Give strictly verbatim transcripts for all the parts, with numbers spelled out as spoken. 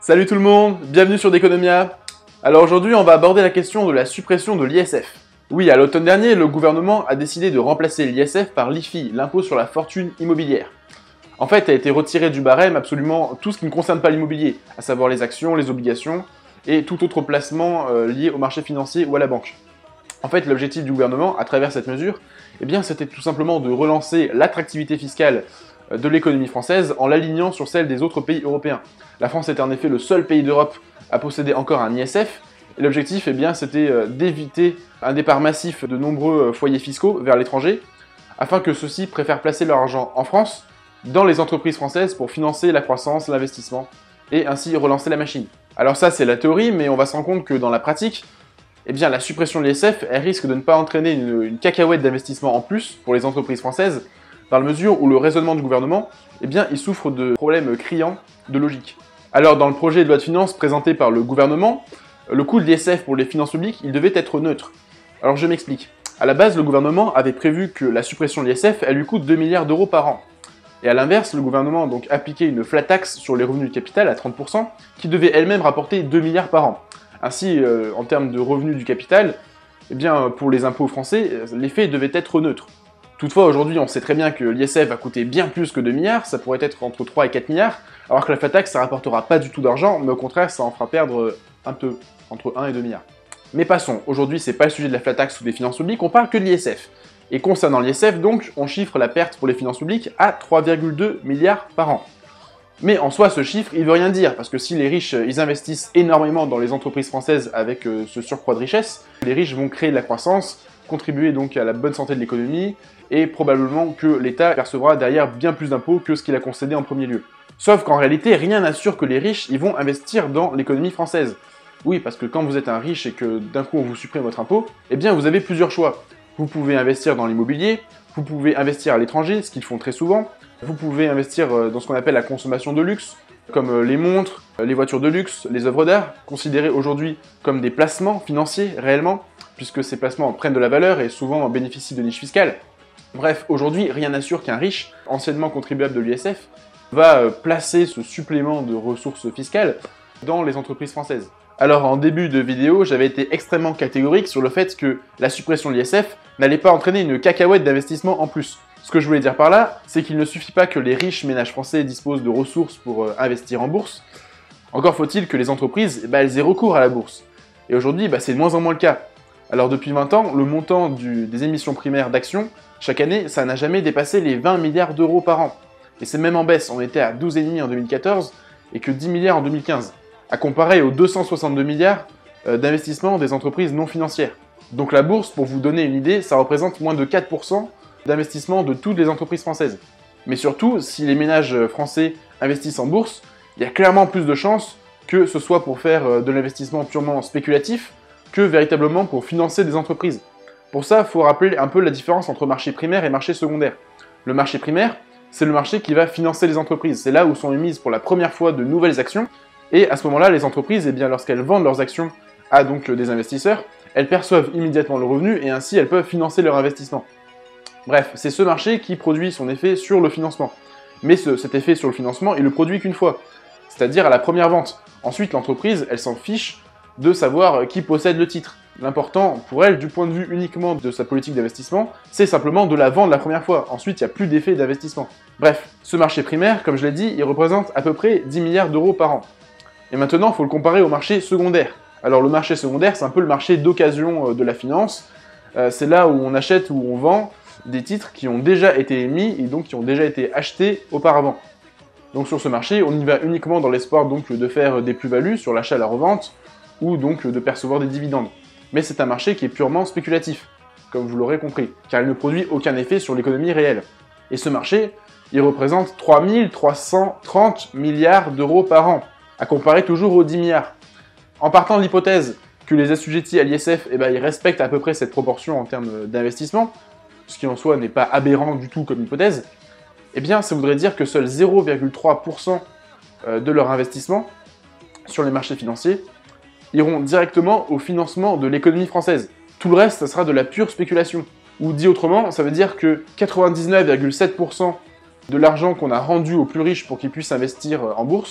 Salut tout le monde, bienvenue sur Deconomia. Alors aujourd'hui, on va aborder la question de la suppression de l'I S F. Oui, à l'automne dernier, le gouvernement a décidé de remplacer l'I S F par l'I F I, l'impôt sur la fortune immobilière. En fait, a été retiré du barème absolument tout ce qui ne concerne pas l'immobilier, à savoir les actions, les obligations et tout autre placement euh, lié au marché financier ou à la banque. En fait, l'objectif du gouvernement, à travers cette mesure, eh bien, c'était tout simplement de relancer l'attractivité fiscale de l'économie française en l'alignant sur celle des autres pays européens. La France était en effet le seul pays d'Europe à posséder encore un I S F, et l'objectif, eh bien, c'était d'éviter un départ massif de nombreux foyers fiscaux vers l'étranger, afin que ceux-ci préfèrent placer leur argent en France, dans les entreprises françaises pour financer la croissance, l'investissement, et ainsi relancer la machine. Alors ça, c'est la théorie, mais on va se rendre compte que dans la pratique, eh bien, la suppression de l'I S F, elle risque de ne pas entraîner une, une cacahuète d'investissement en plus pour les entreprises françaises, dans la mesure où le raisonnement du gouvernement, eh bien, il souffre de problèmes criants de logique. Alors, dans le projet de loi de finances présenté par le gouvernement, le coût de l'I S F pour les finances publiques, il devait être neutre. Alors, je m'explique. À la base, le gouvernement avait prévu que la suppression de l'I S F, elle lui coûte deux milliards d'euros par an. Et à l'inverse, le gouvernement a donc appliqué une flat tax sur les revenus du capital à trente pour cent, qui devait elle-même rapporter deux milliards par an. Ainsi, euh, en termes de revenus du capital, eh bien, pour les impôts français, l'effet devait être neutre. Toutefois, aujourd'hui, on sait très bien que l'I S F va coûter bien plus que deux milliards, ça pourrait être entre trois et quatre milliards, alors que la flat tax, ça rapportera pas du tout d'argent, mais au contraire, ça en fera perdre un peu, entre un et deux milliards. Mais passons, aujourd'hui, c'est pas le sujet de la flat tax ou des finances publiques, on parle que de l'I S F. Et concernant l'I S F, donc, on chiffre la perte pour les finances publiques à trois virgule deux milliards par an. Mais en soi, ce chiffre, il veut rien dire, parce que si les riches, ils investissent énormément dans les entreprises françaises avec euh, ce surcroît de richesse, les riches vont créer de la croissance, contribuer donc à la bonne santé de l'économie, et probablement que l'État percevra derrière bien plus d'impôts que ce qu'il a concédé en premier lieu. Sauf qu'en réalité, rien n'assure que les riches, ils vont investir dans l'économie française. Oui, parce que quand vous êtes un riche et que d'un coup on vous supprime votre impôt, eh bien vous avez plusieurs choix. Vous pouvez investir dans l'immobilier, vous pouvez investir à l'étranger, ce qu'ils font très souvent, vous pouvez investir dans ce qu'on appelle la consommation de luxe, comme les montres, les voitures de luxe, les œuvres d'art, considérées aujourd'hui comme des placements financiers réellement, puisque ces placements prennent de la valeur et souvent bénéficient de niches fiscales. Bref, aujourd'hui, rien n'assure qu'un riche, anciennement contribuable de l'I S F, va placer ce supplément de ressources fiscales dans les entreprises françaises. Alors en début de vidéo, j'avais été extrêmement catégorique sur le fait que la suppression de l'I S F n'allait pas entraîner une cacahuète d'investissement en plus. Ce que je voulais dire par là, c'est qu'il ne suffit pas que les riches ménages français disposent de ressources pour euh, investir en bourse, encore faut-il que les entreprises, eh ben, elles aient recours à la bourse. Et aujourd'hui, bah, c'est de moins en moins le cas. Alors depuis vingt ans, le montant du, des émissions primaires d'actions, chaque année, ça n'a jamais dépassé les vingt milliards d'euros par an. Et c'est même en baisse, on était à douze virgule cinq en deux mille quatorze et que dix milliards en deux mille quinze, à comparer aux deux cent soixante-deux milliards euh, d'investissement des entreprises non financières. Donc la bourse, pour vous donner une idée, ça représente moins de quatre pour cent d'investissement de toutes les entreprises françaises. Mais surtout, si les ménages français investissent en bourse, il y a clairement plus de chances que ce soit pour faire de l'investissement purement spéculatif que véritablement pour financer des entreprises. Pour ça, il faut rappeler un peu la différence entre marché primaire et marché secondaire. Le marché primaire, c'est le marché qui va financer les entreprises. C'est là où sont émises pour la première fois de nouvelles actions. Et à ce moment-là, les entreprises, eh bien, lorsqu'elles vendent leurs actions à donc des investisseurs, elles perçoivent immédiatement le revenu et ainsi elles peuvent financer leur investissement. Bref, c'est ce marché qui produit son effet sur le financement. Mais ce, cet effet sur le financement, il le produit qu'une fois, c'est-à-dire à la première vente. Ensuite, l'entreprise, elle s'en fiche de savoir qui possède le titre. L'important pour elle, du point de vue uniquement de sa politique d'investissement, c'est simplement de la vendre la première fois. Ensuite, il n'y a plus d'effet d'investissement. Bref, ce marché primaire, comme je l'ai dit, il représente à peu près dix milliards d'euros par an. Et maintenant, il faut le comparer au marché secondaire. Alors le marché secondaire, c'est un peu le marché d'occasion de la finance. Euh, c'est là où on achète ou on vend des titres qui ont déjà été émis et donc qui ont déjà été achetés auparavant. Donc sur ce marché, on y va uniquement dans l'espoir donc de faire des plus-values sur l'achat et la revente, ou donc de percevoir des dividendes. Mais c'est un marché qui est purement spéculatif, comme vous l'aurez compris, car il ne produit aucun effet sur l'économie réelle. Et ce marché, il représente trois mille trois cent trente milliards d'euros par an, à comparer toujours aux dix milliards. En partant de l'hypothèse que les assujettis à l'I S F, eh ben, ils respectent à peu près cette proportion en termes d'investissement, ce qui en soi n'est pas aberrant du tout comme hypothèse, eh bien ça voudrait dire que seuls zéro virgule trois pour cent de leur investissement sur les marchés financiers iront directement au financement de l'économie française. Tout le reste, ça sera de la pure spéculation. Ou dit autrement, ça veut dire que quatre-vingt-dix-neuf virgule sept pour cent de l'argent qu'on a rendu aux plus riches pour qu'ils puissent investir en bourse,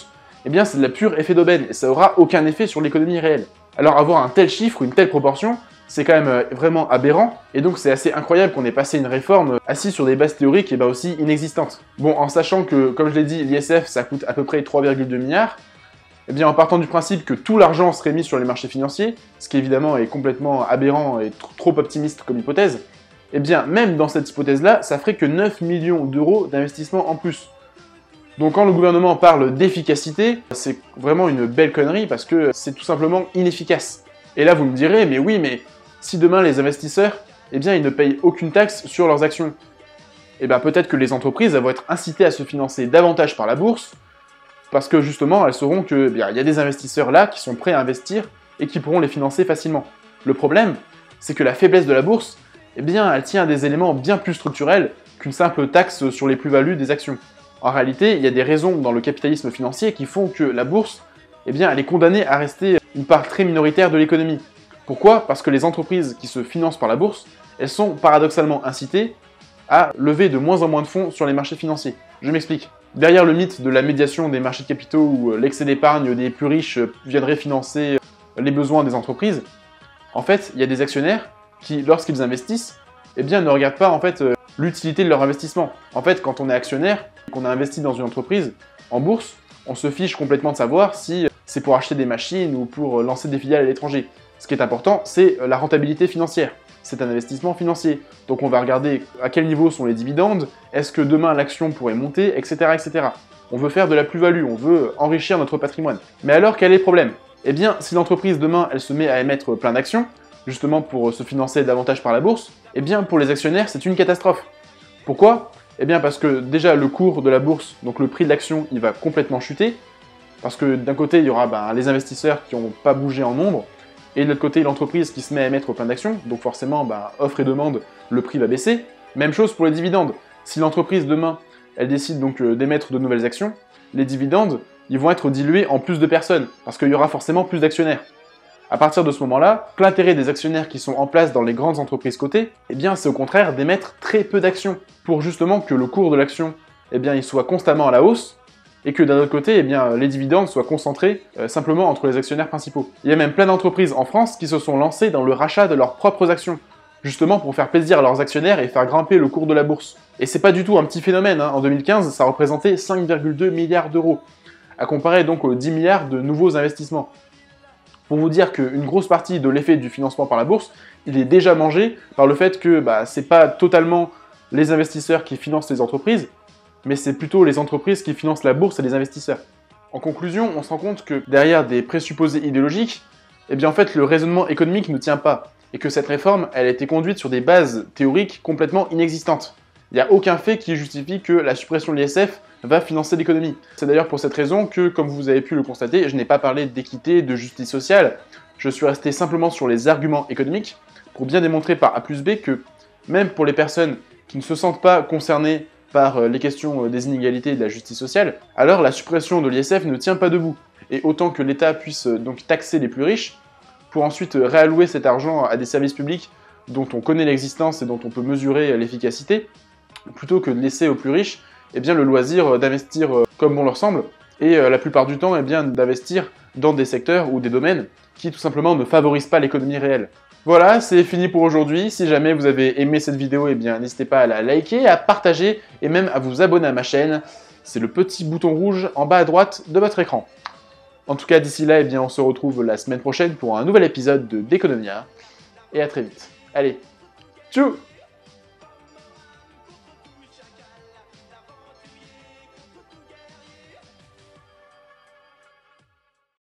eh bien c'est de la pure effet d'aubaine, et ça aura aucun effet sur l'économie réelle. Alors avoir un tel chiffre, une telle proportion, c'est quand même vraiment aberrant, et donc c'est assez incroyable qu'on ait passé une réforme assise sur des bases théoriques et bah aussi inexistantes. Bon, en sachant que, comme je l'ai dit, l'I S F ça coûte à peu près trois virgule deux milliards, eh bien en partant du principe que tout l'argent serait mis sur les marchés financiers, ce qui évidemment est complètement aberrant et trop optimiste comme hypothèse, eh bien même dans cette hypothèse-là, ça ferait que neuf millions d'euros d'investissement en plus. Donc quand le gouvernement parle d'efficacité, c'est vraiment une belle connerie parce que c'est tout simplement inefficace. Et là vous me direz, mais oui, mais si demain les investisseurs, eh bien ils ne payent aucune taxe sur leurs actions, eh bien peut-être que les entreprises elles vont être incitées à se financer davantage par la bourse, parce que justement elles sauront que eh bien, il y a des investisseurs là qui sont prêts à investir et qui pourront les financer facilement. Le problème, c'est que la faiblesse de la bourse, eh bien elle tient à des éléments bien plus structurels qu'une simple taxe sur les plus-values des actions. En réalité, il y a des raisons dans le capitalisme financier qui font que la bourse, eh bien, elle est condamnée à rester une part très minoritaire de l'économie. Pourquoi? Parce que les entreprises qui se financent par la bourse, elles sont paradoxalement incitées à lever de moins en moins de fonds sur les marchés financiers. Je m'explique. Derrière le mythe de la médiation des marchés de capitaux où l'excès d'épargne des plus riches viendrait financer les besoins des entreprises, en fait, il y a des actionnaires qui, lorsqu'ils investissent, eh bien, ne regardent pas en fait l'utilité de leur investissement. En fait, quand on est actionnaire, qu'on a investi dans une entreprise en bourse, on se fiche complètement de savoir si c'est pour acheter des machines ou pour lancer des filiales à l'étranger. Ce qui est important, c'est la rentabilité financière. C'est un investissement financier. Donc on va regarder à quel niveau sont les dividendes, est-ce que demain l'action pourrait monter, et cetera et cetera. On veut faire de la plus-value, on veut enrichir notre patrimoine. Mais alors, quel est le problème? Eh bien, si l'entreprise demain, elle se met à émettre plein d'actions, justement pour se financer davantage par la bourse, eh bien pour les actionnaires, c'est une catastrophe. Pourquoi? Eh bien parce que déjà le cours de la bourse, donc le prix de l'action, il va complètement chuter, parce que d'un côté il y aura ben, les investisseurs qui n'ont pas bougé en nombre, et de l'autre côté l'entreprise qui se met à émettre plein d'actions, donc forcément ben, offre et demande, le prix va baisser. Même chose pour les dividendes. Si l'entreprise demain, elle décide donc euh, d'émettre de nouvelles actions, les dividendes, ils vont être dilués en plus de personnes, parce qu'il y aura forcément plus d'actionnaires. À partir de ce moment-là, l'intérêt des actionnaires qui sont en place dans les grandes entreprises cotées, eh bien c'est au contraire d'émettre très peu d'actions, pour justement que le cours de l'action, eh bien il soit constamment à la hausse, et que d'un autre côté, eh bien les dividendes soient concentrés euh, simplement entre les actionnaires principaux. Il y a même plein d'entreprises en France qui se sont lancées dans le rachat de leurs propres actions, justement pour faire plaisir à leurs actionnaires et faire grimper le cours de la bourse. Et c'est pas du tout un petit phénomène, hein. En deux mille quinze, ça représentait cinq virgule deux milliards d'euros, à comparer donc aux dix milliards de nouveaux investissements. Pour vous dire qu'une grosse partie de l'effet du financement par la bourse, il est déjà mangé par le fait que bah, c'est pas totalement les investisseurs qui financent les entreprises, mais c'est plutôt les entreprises qui financent la bourse et les investisseurs. En conclusion, on se rend compte que derrière des présupposés idéologiques, eh bien en fait le raisonnement économique ne tient pas, et que cette réforme, elle a été conduite sur des bases théoriques complètement inexistantes. Il n'y a aucun fait qui justifie que la suppression de l'I S F va financer l'économie. C'est d'ailleurs pour cette raison que, comme vous avez pu le constater, je n'ai pas parlé d'équité, de justice sociale, je suis resté simplement sur les arguments économiques, pour bien démontrer par A plus B que, même pour les personnes qui ne se sentent pas concernées par les questions des inégalités et de la justice sociale, alors la suppression de l'I S F ne tient pas debout. Et autant que l'État puisse donc taxer les plus riches, pour ensuite réallouer cet argent à des services publics dont on connaît l'existence et dont on peut mesurer l'efficacité, plutôt que de laisser aux plus riches eh bien, le loisir d'investir comme bon leur semble, et la plupart du temps eh bien, d'investir dans des secteurs ou des domaines qui tout simplement ne favorisent pas l'économie réelle. Voilà, c'est fini pour aujourd'hui. Si jamais vous avez aimé cette vidéo, eh bien n'hésitez pas à la liker, à partager et même à vous abonner à ma chaîne. C'est le petit bouton rouge en bas à droite de votre écran. En tout cas, d'ici là, eh bien, on se retrouve la semaine prochaine pour un nouvel épisode de d'Economia. Et à très vite. Allez, tchou!